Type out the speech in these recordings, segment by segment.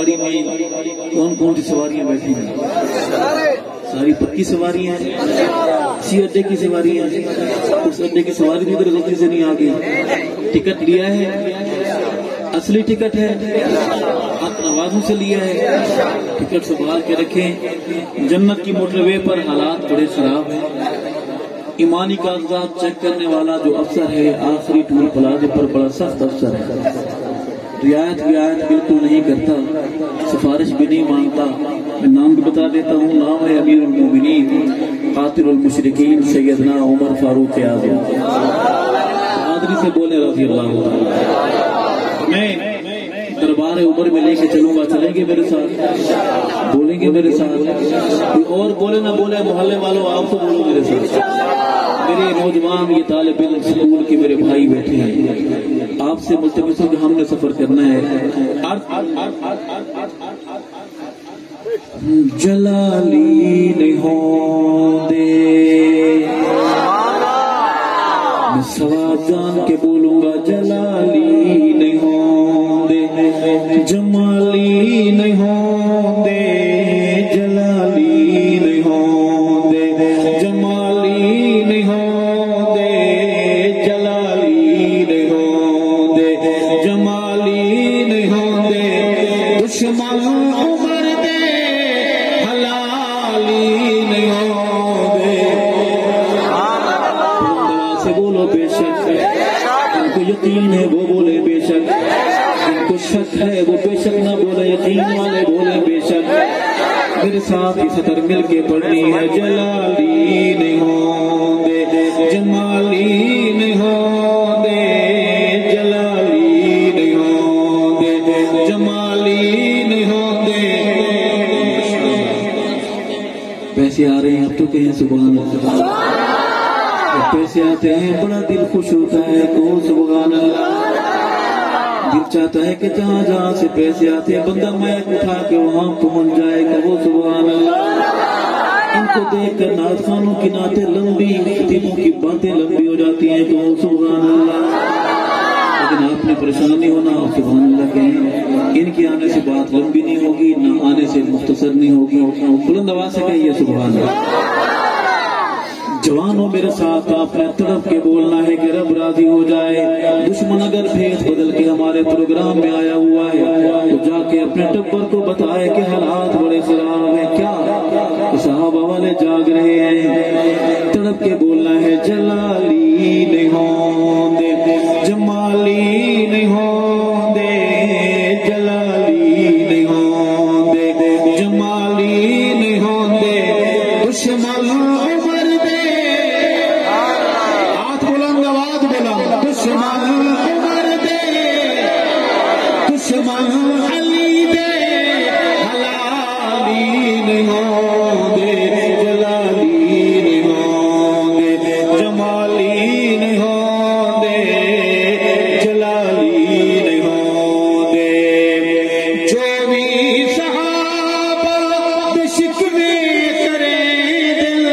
گاڑی میں کون کون سی سواریاں بیٹھی ہیں؟ ساری پکی سواریاں ہیں، اسی اڈے کی سواریاں ہیں، اس اڈے کی سواری بھی غلطی سے نہیں آ گئی، ٹکٹ لیا ہے، اصلی ٹکٹ ہے، آوازوں سے لیا ہے، ٹکٹ سنبھال کے رکھیں۔ جنت کی موٹر وے پر حالات بڑے خراب ہیں، ایمانی کاغذات چیک کرنے والا جو افسر ہے آخری ٹول پلازے پر بڑا سخت افسر ہے، رعایت بالکل نہیں کرتا، سفارش بھی نہیں مانگتا۔ میں نام بھی بتا دیتا ہوں، نام ہے امیر المومنین قاتل المشرکین سیدنا عمر فاروق اعظم، قادری سے بولے رضی اللہ عنہ۔ میں دربار عمر میں لے کے چلوں گا، چلیں گے میرے ساتھ؟ بولیں گے میرے ساتھ؟ کوئی اور بولے نہ بولے، محلے والوں آپ تو بولو میرے ساتھ۔ میرے نوجوان یہ طالب علم اسکول کے میرے بھائی بیٹھے ہیں، آپ سے ملتمس ہو کہ ہم نے سفر کرنا ہے۔ جلالی نہیں ہوں دے، میں ثواب جان کے بولوں گا، جلالی نہیں ہوں دے، جمالی نہیں ہوں دے، جلالی نہیں ہوں دے، جمالی نہیں ہوں دے، جلالی نہیں ہوں دے، جمالی نہیں ہوں دے، دشمن عمر دے حلالی نہیں ہوں دے۔ سے بولو بے شک، ان کو یقین ہے وہ بولے بے شک، ان کو شک ہے وہ بے شک نہ بولے، یقین والے بولے بے شک۔ میرے ساتھ یہ سطر مل کے پڑھنی ہے، جلالی نہیں ہوں دے، جمالی نہیں ہوں دے، جلالی نہیں ہوں دے، جمالی نہیں ہوں دے۔ پیسے آ رہے ہیں اب تو کہیں سبحان اللہ، پیسے آتے ہیں بڑا دل خوش ہوتا ہے، کہو سبحان اللہ۔ دل چاہتا ہے کہ جہاں جہاں سے پیسے آتے ہیں بندہ میک اٹھا کے وہاں پہنچ جائے، کہو سبحان اللہ۔ ان کو دیکھ کر نعت خوانوں کی نعتیں لمبی، خطیبوں کی باتیں لمبی ہو جاتی ہیں، کہو سبحان اللہ۔ لیکن آپ نے پریشان نہیں ہونا، آپ سبحان اللہ کہیں، ان کے آنے سے بات لمبی نہیں ہوگی، نہ آنے سے مختصر نہیں ہوگی، بلند آواز سے کہیے سبحان اللہ۔ جوانوں میرے ساتھ آپ نے تڑپ کے بولنا ہے کہ رب راضی ہو جائے۔ دشمن اگر بھیس بدل کے ہمارے پروگرام میں آیا ہوا ہے تو جا کے اپنے ٹبر کو بتائے کہ حالات بڑے خراب ہیں، کیا صحابہ والے جاگ رہے ہیں۔ تڑپ کے بولنا ہے، جلالی نہیں ہوں دے، جمالی نہیں ہوں دے، جلالی نہیں ہوں دے، جمالی نہیں ہوں دے، دشمن عمر دے، ہاتھ بلند آواز بلند، دشمن عمر دے، دشمن علی دے، حلالی نہیں ہوں دے، جلالی نہیں ہوں دے، جمالی نہیں ہوں دے، جلالی نہیں ہوں دے۔ جو بھی صحابہ بے شکوے کرے دل،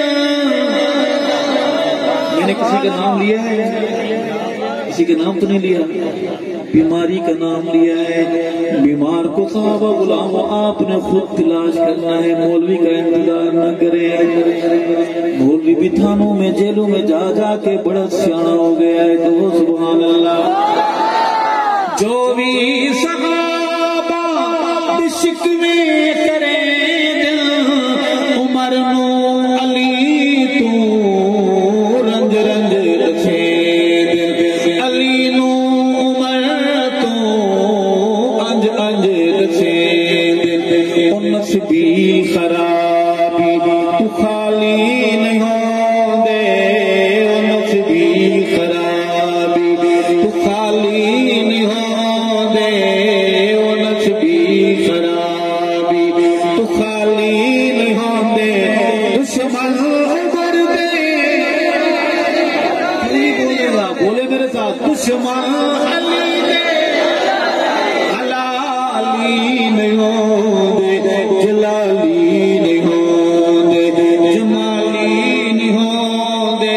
میں نے کسی کا نام لیا ہے؟ کسی کا نام تو نہیں لیا، بیماری کا نام لیا ہے۔ بیمار کو صحابہ غلام آپ نے خود علاج کرنا ہے، مولوی کا انتظار نہ کریں۔ مولوی بھی تھانوں میں جیلوں میں جا جا کے بڑا سیانا ہو گیا ہے، تو سبحان اللہ۔ جو بھی صحابہ بے شکوے کرے دل، عمر نو علی تو رنج رنج رکھے دل، علی نو عمر تو انج انج رکھے دل، انس بھی خرابی تو خالی نہیں ہوں دے، انس بھی خرابی تو خالی نہیں ہوں دے، انس بھی خرابی تو خالی نہیں ہوں دے، دشمن عمر دے، بولے گا بولے میرے ساتھ، دشمن علی دے، حلالی نہیں ہوں دے، جلالی نہیں ہوں دے، جمالی نہیں ہوں دے،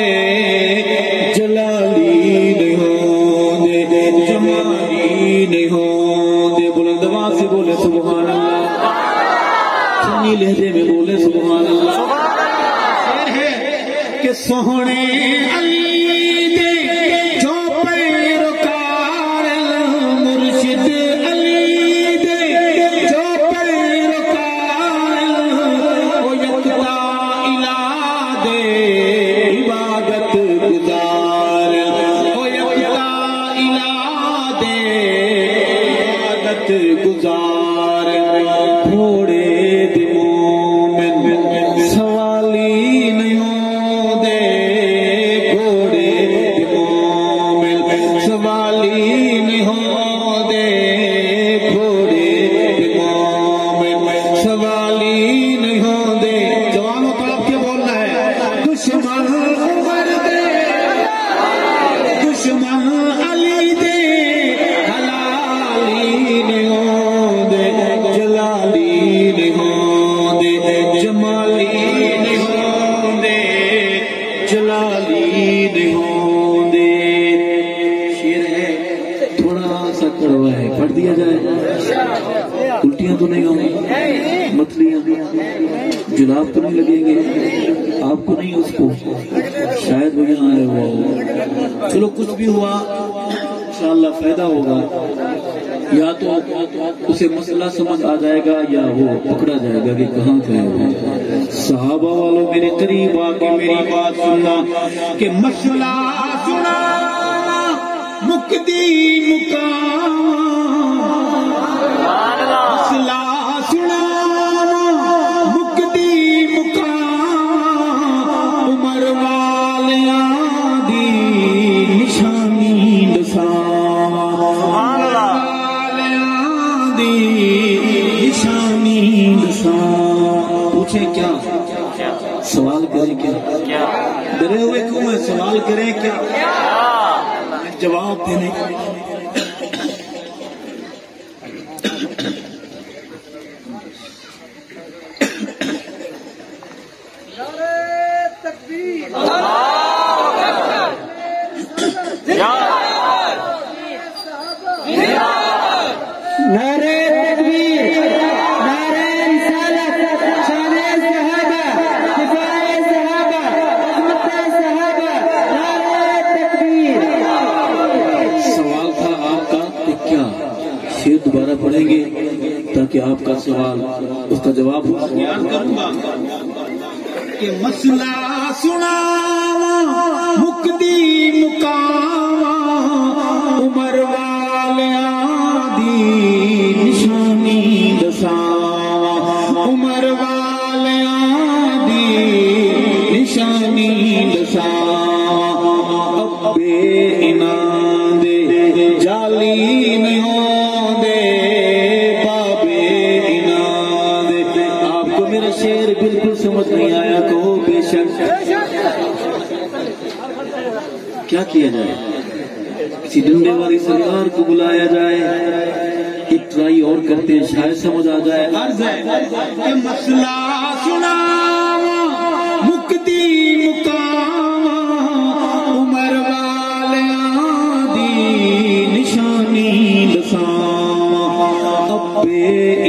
جلالی نہیں ہوں دے، جمالی نہیں ہوں دے، بلند آواز आवाज से बोले सुभान अल्लाह, सुन्नी लहजे में बोले सुभान अल्लाह। शेर है कि सोहने अली दे जो पैरोकार, मुर्शिद अली दे जो पैरोकार, ओ यकता इला दे इबादत गुजार, ओ यकता इला दे इबादत गुजार। घोड़े दे मोमिन सवाली नहीं हो दे, घोड़े दे मोमिन सवाली नहीं हो दे, घोड़े दे मोमिन सवाली नहीं हो दे। जवानों तड़प के बोलना है, दुश्मन उमर दे, दुश्मन अली दे, हलाली नहीं हो दे, जलाली नहीं हो दे, जमाली नहीं हो दे, जलाली नहीं हो दे। शेर है थोड़ा सा कड़वा है, पढ़ दिया जाए, उल्टियां तो नहीं होंगी, मछलियां जुलाब तो नहीं लगेंगे आपको, नहीं उसको, शायद वो यहाँ आए हुआ हो। चलो कुछ भी हुआ इंशाअल्लाह फायदा होगा, या तो उसे मसला समझ आ जाएगा या वो पकड़ा जाएगा कि कहाँ का है। सहाबा वालों मेरे करीब आके मेरी बात सुनना कि मसला सुना मुक्ति मुकाम, मसला सुना मुक्ति मुकाम, उमर वालियां दी निशानी दसा, निशानी दसा। पूछे क्या, सवाल करें क्या, डरे हुए क्यों है, सवाल करें क्या, जवाब देने का। नारे तकबीर, नारे रिसालत, शाने सहाबा, दिफाए सहाबा, अज़मत सहाबा, नारे तकबीर। सवाल था आपका कि क्या, शेर दोबारा पढ़ेंगे ताकि आपका सवाल उसका जवाब बयान करूंगा कि मसला सुना मुक्ति मुकाम, उमर वालियां निशानी दसावा, उमर वालियां दी निशानी दसावा। अब्बे इना दे जाली नहीं हो दे, बाबे इना दे। आपको मेरा शेर बिल्कुल समझ नहीं आया तो बेशक क्या किया जाए, किसी डंडे वाली सरकार को बुलाया जाए, एक ट्राई और करते हैं शायद समझ आ जाए। अर्ज है कि मसला सुना मुक्ति मुकाम, उमर वालियां दी निशानी दसावा। अब्बे